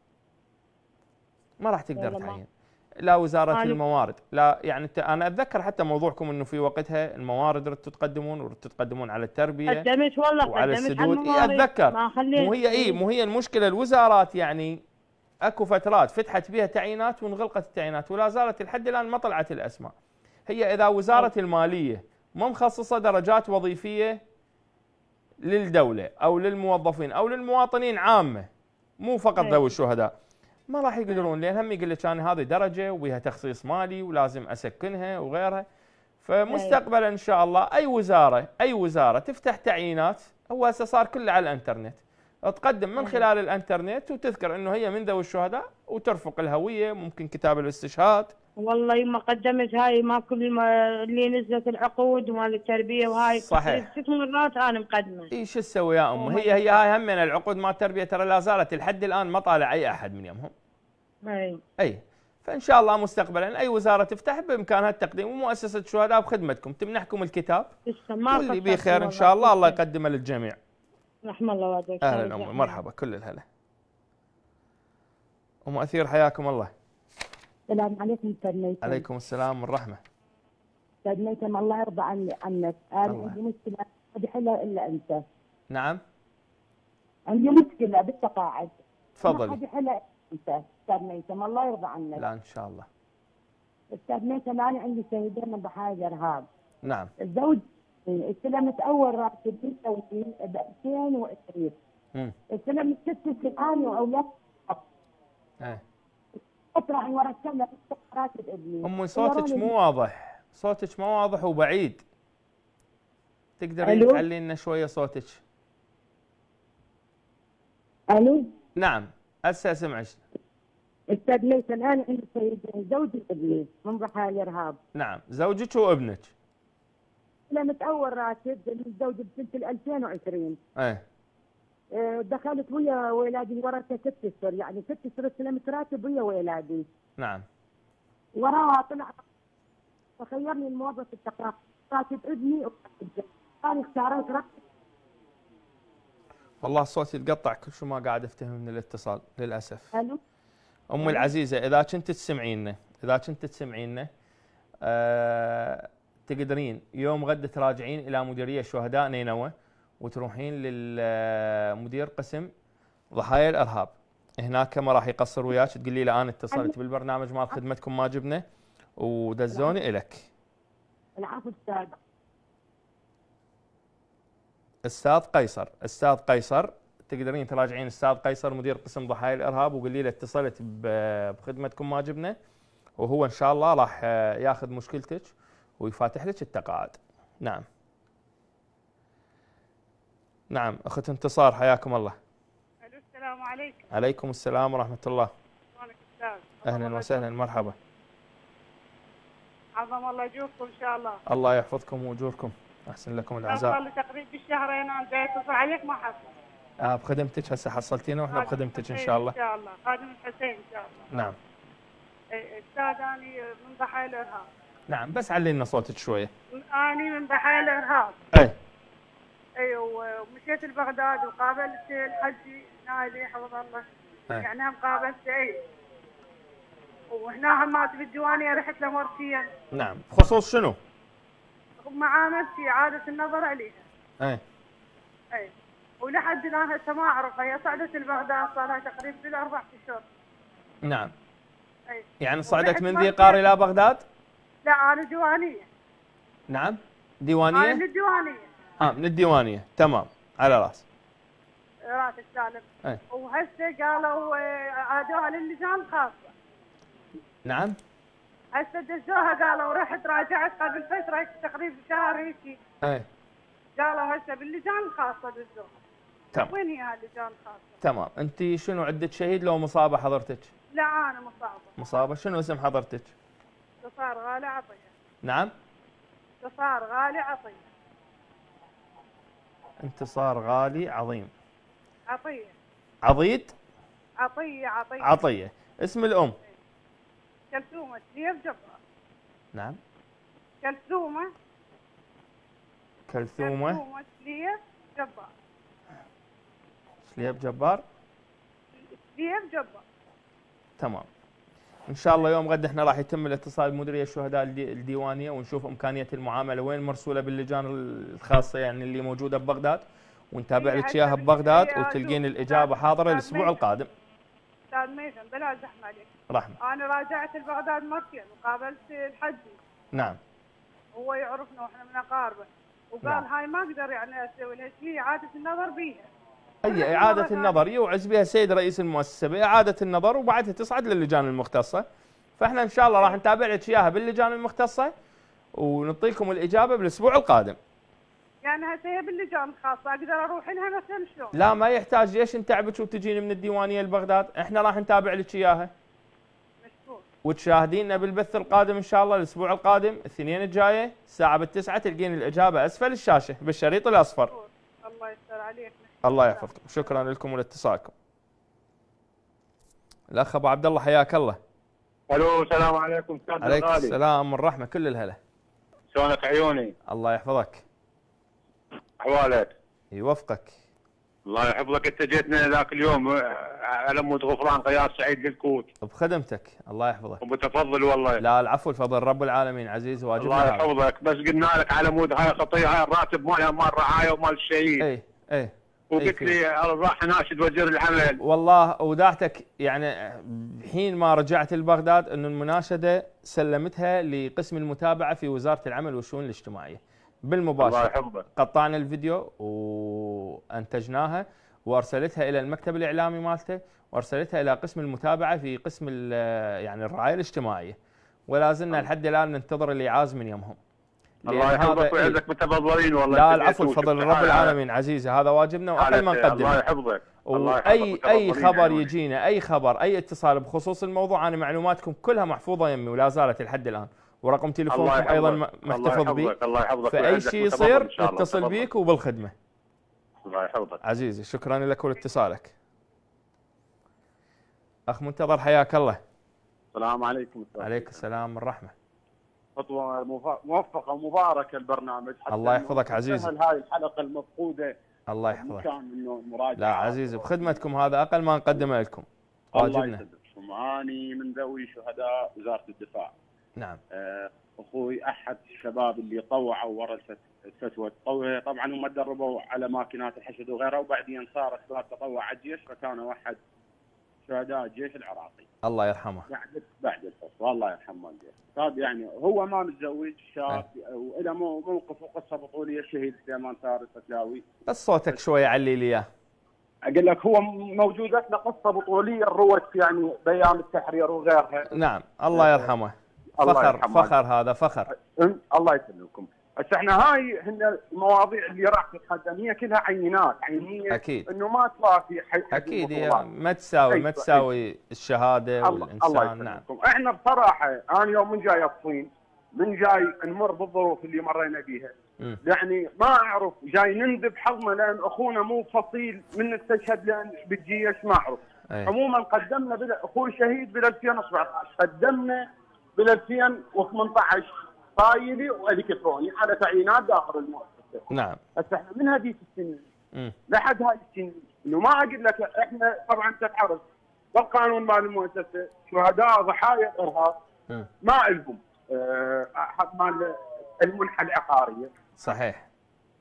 ما راح تقدر تعين. لا وزاره الموارد، لا يعني انا اتذكر حتى موضوعكم انه في وقتها الموارد ردتوا تقدمون على التربيه، قدمت والله وعلى السدود. اتذكر. مو هي المشكله الوزارات يعني اكو فترات فتحت بها تعيينات وانغلقت التعيينات، ولا زالت لحد الان ما طلعت الاسماء. هي اذا وزاره الماليه ما مخصصه درجات وظيفيه للدوله او للموظفين او للمواطنين عامه، مو فقط ذوي الشهداء، ما راح يقدرون، لان هم يقول لك انا هذه درجه وبها تخصيص مالي ولازم اسكنها وغيرها. فمستقبلا ان شاء الله اي وزاره تفتح تعيينات، هو هسه صار كله على الانترنت، تقدم من خلال الانترنت وتذكر انه هي من ذوي الشهداء وترفق الهويه، ممكن كتاب الاستشهاد. والله يما قدمت هاي ما كل اللي نزلت العقود ومال التربيه وهاي صحيح 6 مرات انا مقدمه. اي شو تسوي يا ام؟ هي هاي هم من العقود مال التربيه ترى لا زالت لحد الان ما طالع اي احد من يمهم. اي فان شاء الله مستقبلا اي وزاره تفتح بامكانها التقديم، ومؤسسه الشهداء بخدمتكم تمنحكم الكتاب واللي بيه خير ان شاء الله يقدمه للجميع. رحم الله والديك. اهلا امي، مرحبا، كل الهلا. ام اثير حياكم الله. السلام عليكم استاذ ميثم. عليكم السلام والرحمه. استاذ ميثم الله يرضى عنك، انا عندي مشكله ما بحلها الا انت. نعم. عندي مشكله بالتقاعد. تفضلي. ما حد يحلها انت استاذ ميثم، الله يرضى عنك. لا ان شاء الله. استاذ ميثم انا عندي شهيدين من ضحايا الارهاب. نعم. الزوج استلمت اول راتب بالتوكيل ب 2020. استلمت 6 سنين واولاد. فترة ورا السنة راتب ابني. امي صوتك مو واضح، صوتك مو واضح وبعيد. تقدرين تعلي لنا شوية صوتك؟ الو. نعم هسه اسمعك. استاذ ميثم انا عندي شهيدين، زوجي وابني من ضحايا الارهاب. نعم، زوجك وابنك. استلمت اول راتب للزوج بسنة 2020. دخلت ويا ولادي ورثة 6 اشهر، يعني 6 اشهر استلمت راتب ويا ولادي. نعم. وراها طلع فخيرني الموظف التقاعد راتب ابني انا اختاريت راتب. والله صوتي يتقطع كل شو ما قاعد افتهم من الاتصال للاسف. الو. امي العزيزه اذا كنت تسمعينا تقدرين يوم غد تراجعين الى مديريه شهداء نينوى وتروحين للمدير قسم ضحايا الارهاب، هناك ما راح يقصر وياك، تقولي له انا اتصلت بالبرنامج مال خدمتكم ما جبنا ودزوني الك. العفو استاذ قيصر تقدرين تراجعين استاذ قيصر مدير قسم ضحايا الارهاب وقولي له اتصلت بخدمتكم ما جبنا، وهو ان شاء الله راح ياخذ مشكلتك ويفاتح لك التقاعد. نعم. نعم اخت انتصار حياكم الله. السلام عليكم. عليكم السلام ورحمه الله. وعليكم السلام. اهلا وسهلا مرحبا. عظم الله اجوركم ان شاء الله. الله يحفظكم واجوركم، احسن لكم العزاء. صار لي تقريبا بالشهرين انا جاي اتصل عليك ما حصل. بخدمتك هسه حصلتينا واحنا بخدمتك ان شاء الله. ان شاء الله، خادم الحسين ان شاء الله. نعم. استاذ اني من ضحايا الارهاب. نعم بس علي لنا صوتك شويه. اني من ضحايا الارهاب. اي ومشيت لبغداد وقابلت الحجي نايلي حفظ الله. يعني هم قابلته وهنا همات بالديوانيه رحت له مرتين. نعم، بخصوص شنو؟ معاملتي عادة النظر عليها. اي ولحد الان هسه ما اعرفها. هي صعدت البغداد صار لها تقريبا بالاربع اشهر. نعم. اي. يعني صعدت من ذي قار الى بغداد؟ لا انا ديوانيه. نعم ديوانيه؟ انا من الديوانيه. من الديوانيه، تمام، على راس. راسك سالم. وهسه قالوا عادوها للجان الخاصه. نعم. هسه دزوها قالوا رحت راجعت قبل فتره تقريبا شهر هيك. قالوا هسه باللجان الخاصه دزوها. تمام. وين هي اللجان الخاصه؟ تمام، انت شنو عدة شهيد لو مصابه حضرتك؟ لا انا مصابه. مصابه، شنو اسم حضرتك؟ انتصار غالي عطيه. نعم؟ انتصار غالي عطيه. انتصار غالي عظيم. عطيه. عضيد؟ عطيه. عطيه. اسم الام؟ كلثومه سليف جبار. نعم. كلثومه سليف جبار. سليف جبار؟ سليف جبار. تمام. ان شاء الله يوم غد احنا راح يتم الاتصال بمديريه الشهداء الديوانيه ونشوف امكانيه المعامله وين مرسوله باللجان الخاصه يعني اللي موجوده ببغداد، ونتابع لك اياها ببغداد وتلقين الاجابه حاضره الاسبوع القادم. استاذ ميثم بلا زحمه عليك. رحمه. انا راجعت لبغداد مرتين وقابلت الحجي. نعم. هو يعرفنا واحنا من اقاربه وقال نعم. هاي ما اقدر يعني اسوي لها شيء، اعاده النظر بيها. هي اعاده النظر يوعز بها السيد رئيس المؤسسه باعاده النظر وبعدها تصعد للجان المختصه، فاحنا ان شاء الله راح نتابع لك اياها باللجان المختصه ونعطيكم الاجابه بالاسبوع القادم. يعني هسه هي باللجان الخاصه اقدر اروح لها مثلا شلون؟ لا ما يحتاج، ليش نتعبك وتجين من الديوانيه لبغداد؟ احنا راح نتابع لك اياها. مشكور. وتشاهدينا بالبث القادم ان شاء الله الاسبوع القادم الاثنين الجايه الساعه 9 تلقين الاجابه اسفل الشاشه بالشريط الاصفر. مشكور. الله يستر عليك. الله يحفظكم، شكرا لكم ولاتصالكم. الاخ ابو عبد الله حياك الله. الو السلام عليكم استاذ. عليكم السلام والرحمه، كل الهلا. شلونك عيوني؟ الله يحفظك. احوالك؟ يوفقك. الله يحفظك. انت جيتنا ذاك اليوم على مود غفران قياس سعيد للكوت. بخدمتك، الله يحفظك. وبتفضل والله. لا العفو، الفضل رب العالمين عزيز واجبنا. الله يحفظك، بس قلنا لك على مود هاي خطيه، هاي الراتب مالها مال رعايه ومال الشهيد. اي وقلت لي راح اناشد وزير العمل. والله وداعتك يعني حين ما رجعت لبغداد انه المناشده سلمتها لقسم المتابعه في وزاره العمل والشؤون الاجتماعيه بالمباشر. الله يحفظك. قطعنا الفيديو وانتجناها وارسلتها الى المكتب الاعلامي مالته وارسلتها الى قسم المتابعه في قسم يعني الرعايه الاجتماعيه، ولا زلنا لحد الان ننتظر الايعاز من يمهم. الله يحفظك ويعزك متفضلين والله. لا العفو، الفضل رب العالمين عزيزي، هذا واجبنا واقل ما نقدمه. الله يحفظك. اي خبر يجينا، اي خبر، اي اتصال بخصوص الموضوع، انا معلوماتكم كلها محفوظه يمي ولا زالت لحد الان، ورقم تليفونكم ايضا محتفظ به. الله يحفظك. فاي شيء يصير نتصل بيك وبالخدمه. الله يحفظك عزيزي، شكرا لك ولاتصالك. اخ منتظر حياك الله. السلام عليكم. عليك السلام والرحمه. خطوه موفقه ومباركه البرنامج. الله يحفظك عزيزي. هاي الحلقه المفقوده. الله يحفظك. انه مراجعه. لا عزيزي بخدمتكم، هذا اقل ما نقدمه لكم. واجبنا. الله يسلمكم. اني من ذوي شهداء وزاره الدفاع. نعم. اخوي احد الشباب اللي طوعوا ورا الفتوى، طبعا هم تدربوا على ماكينات الحشد وغيرها، وبعدين صار اسباب تطوع على الجيش، فكانوا احد شهداء الجيش العراقي. الله يرحمه. بعد الفتوى الله يرحمه الجيش. طيب يعني هو ما متزوج، شاب وله موقف وقصه بطوليه، الشهيد سليمان ساري الفتلاوي. بس صوتك شوي علي لي اياه. اقول لك هو موجودة له قصه بطوليه روت يعني بايام التحرير وغيرها. نعم الله يرحمه. فخر هذا فخر. الله يسلمكم. بس احنا هاي هن المواضيع اللي راح تتقدم هي كلها عينات عينيه. اكيد. انه ما توافي اكيد هي ما تساوي الشهاده والانسان. الله نعم. احنا بصراحه انا يوم من جاي الصين، من جاي نمر بالظروف اللي مرينا بيها. يعني ما اعرف جاي نندب حظنا لان اخونا مو فصيل من استشهد لان بالجيش ما اعرف. عموما قدمنا اخوي شهيد بال 2017 قدمنا بال 2018 فايلي والكتروني على تعيينات داخل المؤسسه. نعم. هسه احنا من هذيك السنين لحد هاي السنين انه ما اقول لك احنا طبعا انت تعرف بالقانون مال المؤسسه شهداء ضحايا الارهاب ما لهم مال المنحه العقاريه. صحيح.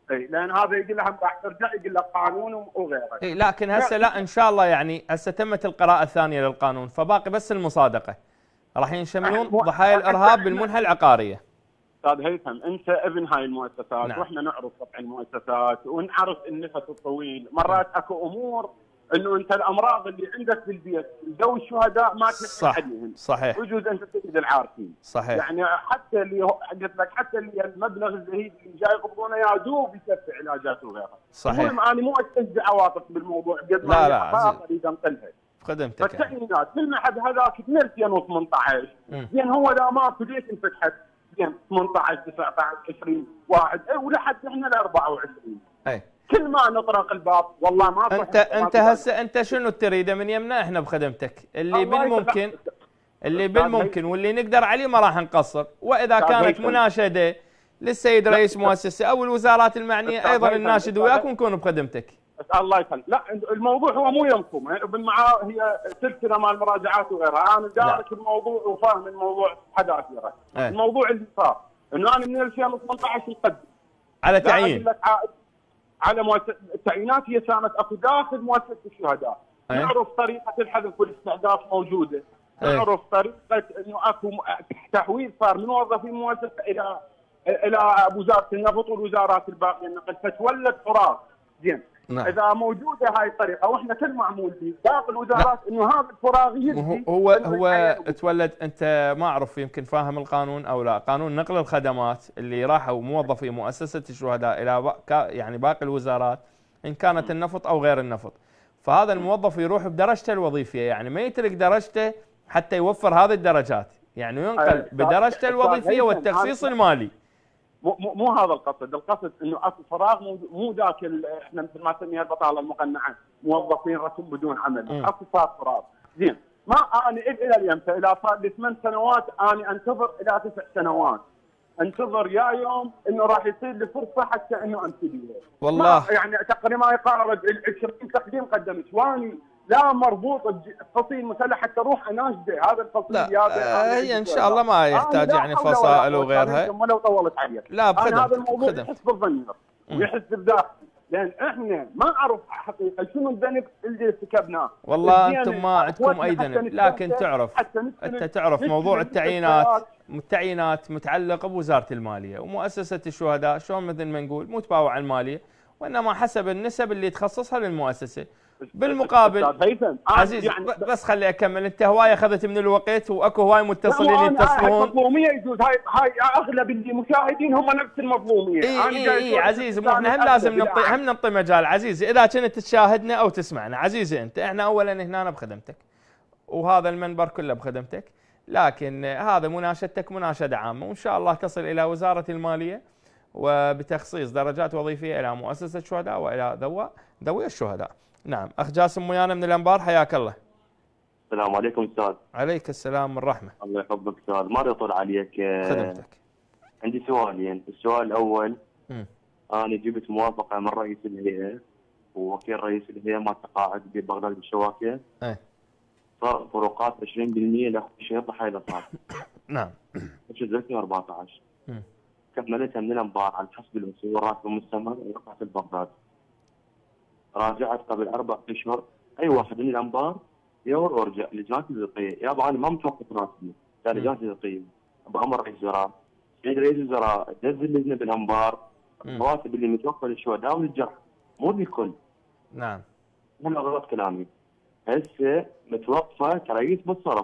اي لان هذا يقول له راح ترجع، يقول له قانون وغيره. اي لكن هسه لا ان شاء الله يعني هسه تمت القراءه الثانيه للقانون، فباقي بس المصادقه. راح ينشملون ضحايا الارهاب بالمنحى العقاريه. استاذ هيثم انت ابن هاي المؤسسات، نعم. واحنا نعرف طبع المؤسسات ونعرف النفس الطويل، مرات اكو امور انه انت الامراض اللي عندك بالبيت ذوي الشهداء ما تلحق عليهم. صحيح. ويجوز انت تجد العارفين. صحيح. يعني حتى اللي قلت لك حتى اللي المبلغ الزهيد اللي جاي يقبضونه يا دوب يكفي علاجات وغيرها. صحيح. المهم انا مو استنزع عواطف بالموضوع قد ما لا اريد انقلها. خدمتك. فالتعيينات في المعهد هذاك من 2018 زين هو لا ماكو ليش انفتحت؟ زين 18 19 20 واحد ولحد احنا ل 24. اي كل ما نطرق الباب والله ما انت هسه انت شنو تريده من يمنا احنا بخدمتك اللي بالممكن واللي نقدر عليه ما راح نقصر، واذا كانت مناشده للسيد رئيس مؤسسه او الوزارات المعنيه ايضا الناشد وياك ونكون بخدمتك. الله يسلمك. لا الموضوع هو مو يمكم بالمعاه هي سلسله مال مراجعات وغيرها، انا دارك الموضوع وفاهم الموضوع حذافيره. الموضوع اللي صار انه انا من 2018 مقدم على تعيين على التعيينات هي كانت اكو داخل مؤسسه الشهداء. نعرف طريقه الحذف والاستهداف موجوده. نعرف طريقه انه اكو تحويل صار من موظفين المؤسسه الى وزاره النفط والوزارات الباقيه النقل، فتولد فراغ. زين نعم. اذا موجوده هاي الطريقه واحنا كل معمول به باقي الوزارات انه هذا الفراغ يجي هو تولد. انت ما اعرف يمكن فاهم القانون او لا، قانون نقل الخدمات اللي راحوا موظفي مؤسسه الشهداء الى يعني باقي الوزارات ان كانت النفط او غير النفط، فهذا الموظف يروح بدرجته الوظيفيه، يعني ما يترك درجته حتى يوفر هذه الدرجات، يعني ينقل بدرجته الوظيفيه والتخصيص المالي. مو هذا القصد، القصد انه اكو فراغ مو ذاك احنا مثل ما نسميها البطاله المقنعه، موظفين رسم بدون عمل، اكو صار فراغ. زين ما انا الى اليوم الى صار لي 8 سنوات انا انتظر الى 9 سنوات انتظر يا يوم انه راح يصير لي فرصه حتى انه امتدي والله يعني تقريبا ما يقارب 20 تقديم قدمت واني لا مربوط بفصيل المسلح حتى اروح اناشده هذا الفصيل. لا هي ان شاء الله ما يحتاج يعني فصائل وغيرها ولو طولت عليك. لا انا هذا الموضوع يحس بالضمير ويحس بالداخل، لان احنا ما اعرف حقيقه شنو الذنب اللي ارتكبناه. والله انتم ما عندكم اي ذنب، لكن تعرف انت تعرف موضوع التعيينات متعلق بوزاره الماليه ومؤسسه الشهداء، شلون مثل ما نقول مو تباوع الماليه، وانما حسب النسب اللي تخصصها للمؤسسه. بالمقابل عزيز يعني بس خلي اكمل، انت هوايه اخذت من الوقت واكو هواي متصلين يتصلون. مظلوميه يجوز هاي اغلب المشاهدين هم نفس المظلوميه. اي عزيز احنا هم لازم نعطي مجال. عزيزي اذا كنت تشاهدنا او تسمعنا، عزيزي انت احنا اولا هنا بخدمتك وهذا المنبر كله بخدمتك، لكن هذا مناشدتك مناشده عامه، وان شاء الله تصل الى وزاره الماليه وبتخصيص درجات وظيفيه الى مؤسسه الشهداء والى ذوي الشهداء. نعم. اخ جاسم ويانا من الانبار، حياك الله. السلام عليكم استاذ. عليك السلام والرحمه. الله يحفظك استاذ، ما يطول عليك. خدمتك. عندي سؤالين، السؤال الاول انا جبت موافقه من رئيس الهيئه ووكيل رئيس الهيئه مال التقاعد ببغداد بالشواكه. صار فروقات 20% لشيء ضحايا الارهاب. نعم. في 2014 كملتها من الانبار على حسب الوصول والراتب المستمر ورقعت ببغداد. راجعت قبل 4 اشهر اي واحد من الانبار يور وارجع لجنات الوزاريه، يابا انا ما متوقف راتبي، كان لجنات الوزاريه بامر رئيس الوزراء، سيد رئيس الوزراء نزل لجنه بالانبار الرواتب اللي متوفره للشهداء والجرحى مو للكل. نعم. انا غلط كلامي. هسه متوقفه كرئيس بالصرف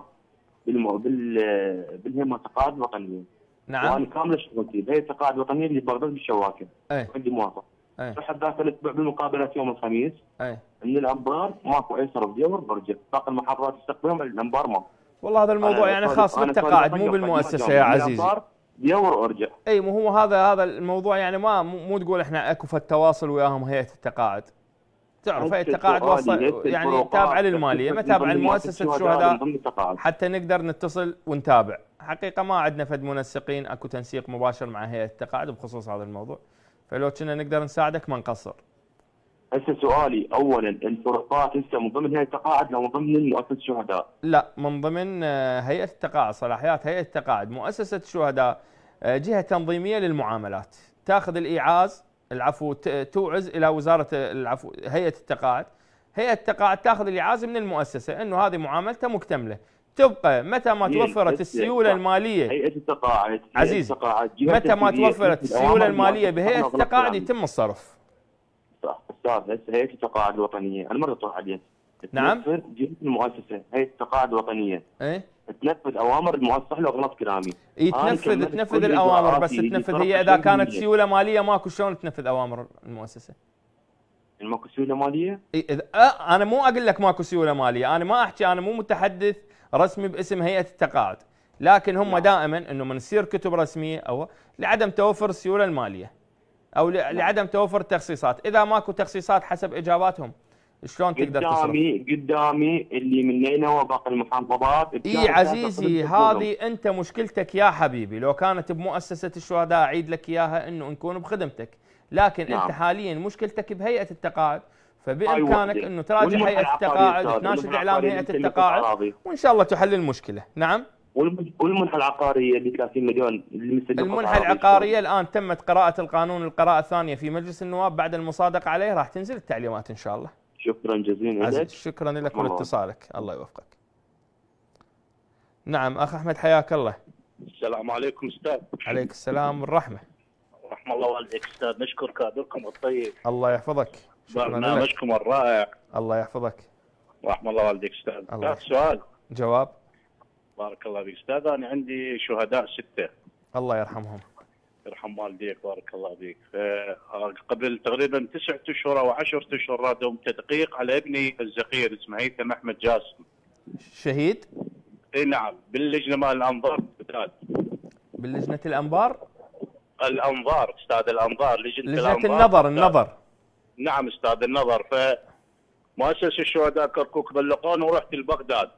بالهيئه التقاعد الوطنيه. نعم. وانا كامله شغلتي بهيئه التقاعد الوطنيه اللي ببغداد بالشواكه. عندي موافقه. رحت ذاك الاسبوع بالمقابلات يوم الخميس. من الانبار ماكو اي صرف ديور برجع، باقي المحافظات تستقبلهم الانبار ماكو. والله هذا الموضوع يعني خاص بالتقاعد مو بالمؤسسه يا عزيزي. ديور وارجع. اي مو هو هذا الموضوع، يعني مو تقول احنا اكو التواصل وياهم هيئه التقاعد. تعرف هيئه التقاعد وصل يعني تابعه للماليه، ما تابعه لمؤسسه الشهداء حتى نقدر نتصل ونتابع. حقيقه ما عندنا فد منسقين اكو تنسيق مباشر مع هيئه التقاعد بخصوص هذا الموضوع، فلو كنا نقدر نساعدك ما نقصر. هسه سؤالي اولا، الفروقات هسه من ضمن هيئه التقاعد لو من ضمن مؤسسه الشهداء؟ لا من ضمن هيئه التقاعد، صلاحيات هيئه التقاعد. مؤسسه الشهداء جهه تنظيميه للمعاملات، تاخذ الايعاز العفو توعز الى وزاره العفو هيئه التقاعد. هيئه التقاعد تاخذ الاعازه من المؤسسه انه هذه معاملته مكتمله. تبقى متى ما توفرت السيوله الماليه هيئه التقاعد عزيزي، متى ما توفرت السيوله الماليه بهيئه التقاعد يتم الصرف. صح استاذ. هسه هيئه التقاعد الوطنيه انا مره اطرح عليها. نعم. جهه المؤسسه هيئه التقاعد الوطنيه تنفذ اوامر المؤسسه لو غلط كلامي. تنفذ الاوامر، بس تنفذ هي اذا كانت سيوله ماليه ماكو شلون تنفذ اوامر المؤسسه؟ ماكو سيوله ماليه؟ انا مو اقول لك ماكو سيوله ماليه، انا ما احكي، انا مو متحدث رسمي باسم هيئه التقاعد، لكن هم دائما انه من تصير كتب رسميه او لعدم توفر السيوله الماليه او لعدم توفر التخصيصات، اذا ماكو تخصيصات حسب اجاباتهم شلون تقدر تصرف؟ قدامي اللي من نينوى وباقي المحافظات. اي عزيزي هذه انت مشكلتك يا حبيبي، لو كانت بمؤسسه الشهداء اعيد لك اياها انه نكون بخدمتك، لكن انت حاليا مشكلتك بهيئه التقاعد، فبامكانك انه تراجع هيئه التقاعد وتناشد اعلام هيئه التقاعد وان شاء الله تحل المشكله. نعم. والمنحه العقاريه اللي 30 مليون اللي المنحه العقاريه الان تمت قراءه القانون القراءه الثانيه في مجلس النواب، بعد المصادقه عليه راح تنزل التعليمات ان شاء الله. شكرا جزيلا لك. شكرا لك ولاتصالك، الله يوفقك. نعم اخ احمد حياك الله. السلام عليكم استاذ. عليك السلام والرحمه. رحم الله والديك استاذ، نشكر كادركم الطيب. الله يحفظك. برنامجكم الرائع. الله يحفظك. رحم الله والديك استاذ. سؤال. جواب. بارك الله فيك استاذ، انا عندي شهداء 6. الله يرحمهم. يرحم والديك بارك الله فيك. قبل تقريبا 9 اشهر او 10 اشهر رادوا تدقيق على ابني الزقير اسمه هيثم احمد جاسم. شهيد؟ اي نعم، باللجنه مال الانظار بالذات. باللجنه الانبار؟ الانظار استاذ، الانظار لجنه النظر. النظر نعم استاذ النظر. فمؤسسه الشهداء كركوك بلغوني ورحت لبغداد.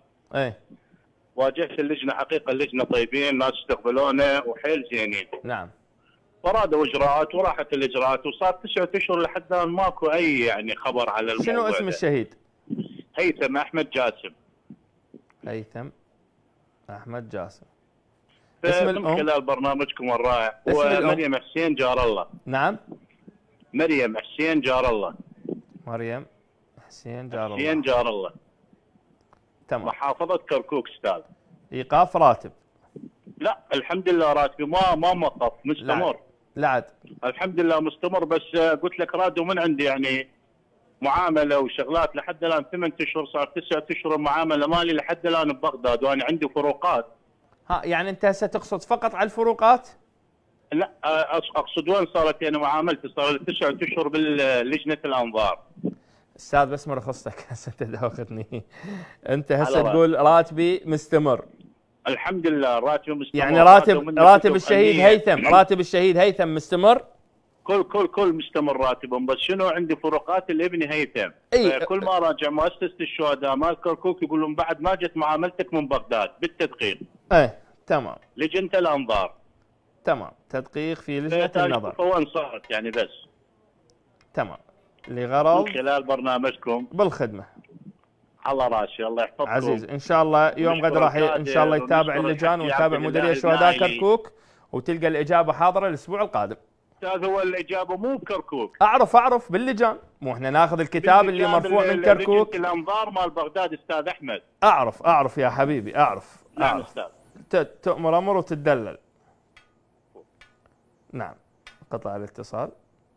واجهت اللجنه، حقيقه اللجنه طيبين، ناس استقبلونا وحيل زينين. نعم. فرادوا اجراءات وراحت الاجراءات، وصار 9 اشهر لحد الان ماكو اي يعني خبر على الموضوع. شنو اسم الشهيد؟ هيثم احمد جاسم. هيثم احمد جاسم. اسم الام؟ خلال برنامجكم الرائع هو مريم حسين جار الله. نعم. مريم حسين جار الله. مريم حسين جار الله. حسين جار الله. تمام. محافظة كركوك استاذ. ايقاف راتب؟ لا الحمد لله راتبي ما موقف، مستمر. لا عاد. الحمد لله مستمر، بس قلت لك رادوا من عندي يعني معامله وشغلات لحد الان 8 اشهر، صار 9 اشهر معامله مالي لحد الان ببغداد، وانا عندي فروقات. يعني انت هسه تقصد فقط على الفروقات؟ لا اقصد وين صارت يعني معاملتي، صار لي 9 اشهر باللجنه الانظار. استاذ بس مرخصتك هسه تداوختني. انت هسه تقول راتبي مستمر. الحمد لله راتبي مستمر. يعني راتب الشهيد هيثم، راتب الشهيد هيثم مستمر؟ كل مستمر راتبهم، بس شنو عندي فروقات لابني هيثم. كل ما راجع مؤسسه الشهداء مال كركوك يقول لهم بعد ما جت معاملتك من بغداد بالتدقيق. تمام. لجنه الانظار. تمام، تدقيق في لجنه النظر. وين صارت يعني بس. تمام. لغرض من خلال برنامجكم بالخدمه. الله راسي، الله يحفظكم عزيز. ان شاء الله يوم غد راح ان شاء الله يتابع اللجان ويتابع مديريه شهداء كركوك، وتلقى الاجابه حاضره الاسبوع القادم. استاذ هو الاجابه مو بكركوك. اعرف باللجان، مو احنا ناخذ الكتاب اللي مرفوع من كركوك. الانظار مال بغداد استاذ احمد. اعرف يا حبيبي اعرف. نعم استاذ. تؤمر امر وتدلل. نعم. قطع الاتصال.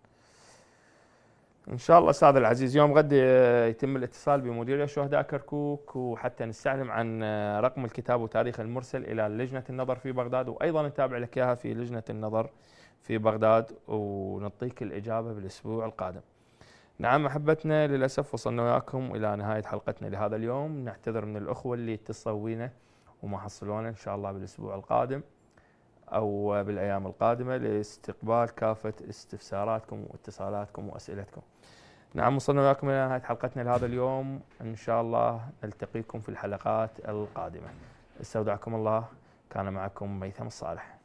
ان شاء الله استاذ العزيز يوم غد يتم الاتصال بمديريه شهداء كركوك، وحتى نستعلم عن رقم الكتاب وتاريخ المرسل الى لجنه النظر في بغداد، وايضا نتابع لك اياها في لجنه النظر في بغداد، ونعطيك الاجابه بالاسبوع القادم. نعم احبتنا، للاسف وصلنا وياكم الى نهايه حلقتنا لهذا اليوم، نعتذر من الاخوه اللي اتصلوا بينا وما حصلونا، ان شاء الله بالاسبوع القادم او بالايام القادمه لاستقبال كافه استفساراتكم واتصالاتكم واسئلتكم. نعم وصلنا وياكم الى نهايه حلقتنا لهذا اليوم، ان شاء الله نلتقيكم في الحلقات القادمه. استودعكم الله، كان معكم ميثم الصالح.